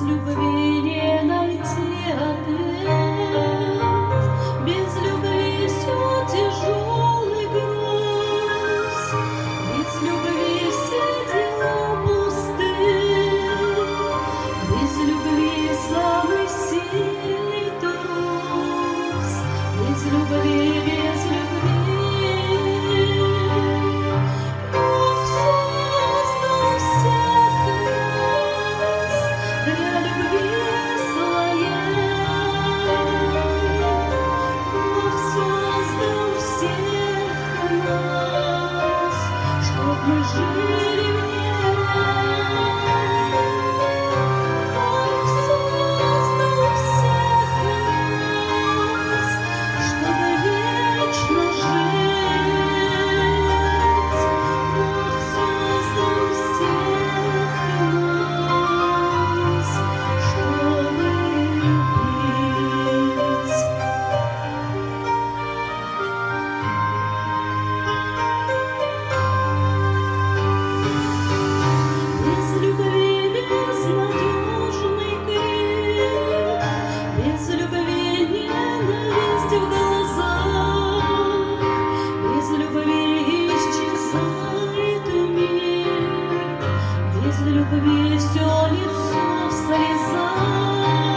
любви не найти ответ, без любви все тяжелый груз, без любви все дела пусты, без любви самый сильный трус, без любви, без любви. Бог создал всех нас для любви своей. Бог создал всех нас, чтоб мы жили в ней. Бог создал всех нас, чтобы вечно жить. Бог создал всех нас, чтобы любить. Без любви безнадежный крик, без любви ненависть в глазах, без любви исчезает мир, без любви все лицо в слезах.